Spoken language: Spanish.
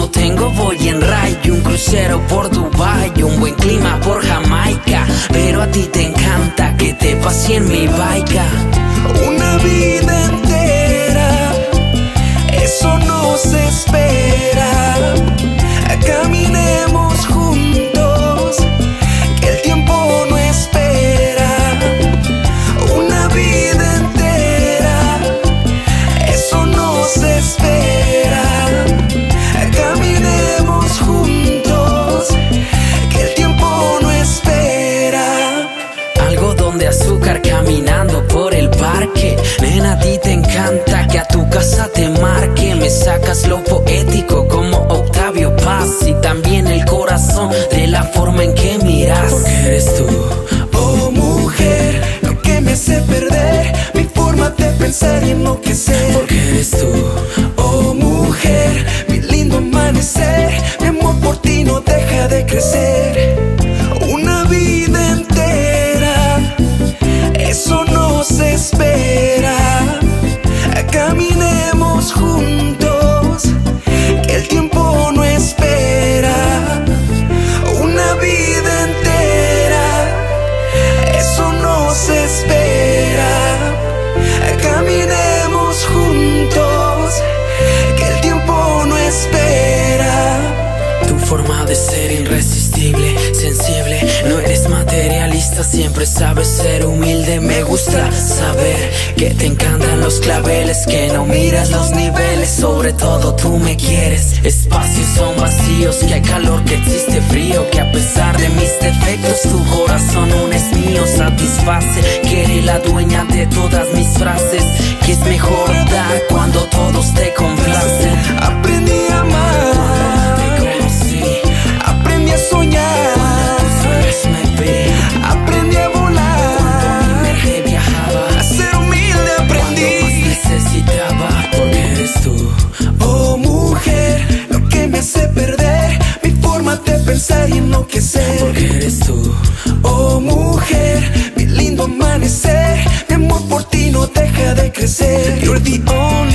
cuando tengo voy en rayo, un crucero por Dubai, un buen clima por Jamaica. Pero a ti te encanta que te pase en mi baica. Una vida entera, eso no se espera. Caminemos juntos, que el tiempo no espera. Una vida entera, eso no se espera. Caminemos juntos, que el tiempo no espera. Algodón de azúcar caminando por el parque. Nena, a ti te encanta que a tu casa te marque. Me sacas lo poético como Octavio Paz, y también el corazón de la forma en que miras. Porque eres tú, oh mujer, lo que me hace perder mi forma de pensar y enloquecer. porque eres tú, Oh mujer, mi lindo amanecer, mi amor por ti no deja de crecer. Una vida entera, eso no se espera. Caminemos juntos, que el tiempo no espera. Una vida entera, eso no se espera. Caminemos juntos, que el tiempo no espera. tu forma de ser irresistible, sensible. No eres materialista, siempre sabes ser humilde. Me gusta saber que te encantan los claveles, que no miras los niveles. Sobre todo tú me quieres. Espacios son vacíos, que hay calor, que existe frío, que a pesar de mis defectos tu corazón aún es mío. Satisface que eres la dueña de todas mis frases, que es mejor dar cuando todos te complacen. Aprendí a amar, Te conocí aprendí a soñar, tus sueños me vi, aprendí a volar, energía viajaba a ser humilde cuando más aprendí. necesitaba. Porque eres tú, Oh mujer, lo que me hace perder mi forma de pensar y enloquecer. porque eres tú, Oh mujer, mi lindo amanecer, mi amor por ti no deja de crecer. You're the only